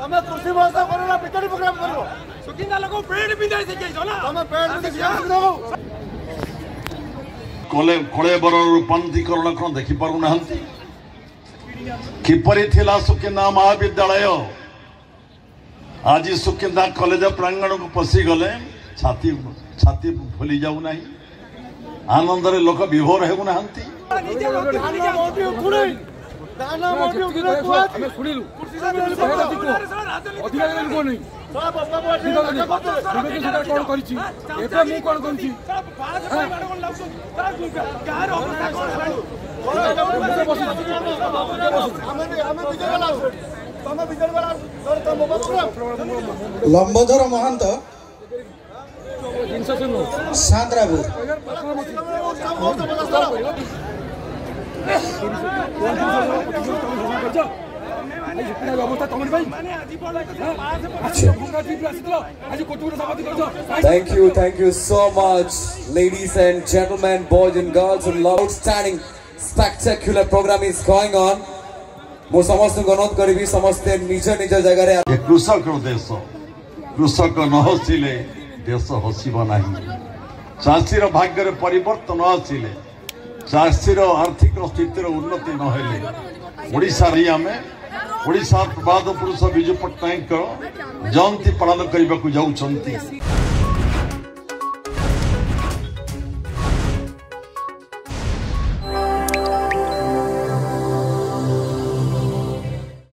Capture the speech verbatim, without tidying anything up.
तमे कृषि व्यवस्था करो ना बिजली प्रोग्राम करो सुकिंदा लोग पेड़ बिंदाई से केजो ना तमे पेड़ बिंदाई से कोले कोले बर रूपांतरीकरण कोन देखि पारु नहंती किपरि थिला सुकिंदा महाविद्यालय आज सुकिंदा कॉलेज प्रांगण को पसी गले छाती छाती फुली जाऊ नाही आनंद रे लोक विभोर हेउ नहंती दाना मोटी उठले कुआ हमें सुनिलु कुर्सी से अधिकारी को नहीं सब बाबा ठीक है कोन करिछि एटा मु कोन करिछि गार अवस्था कोन लंबोधर महंत Chandra Thank you, thank you so much, ladies and gentlemen, boys and girls, and outstanding, spectacular program is going on. मो समस्त गणत करी समस्त निज निज जगह रे कृषक देश कृषक न हसिले देश हसिब नाही चाषीर भाग्य परिवर्तन आसिले चाषीर आर्थिक स्थितिर उन्नति न हेले ओडिशा रे आमे ओडिशा प्रवाद पुरुष विजु पट्टनायक जयंती पालन करने को जाउछंती।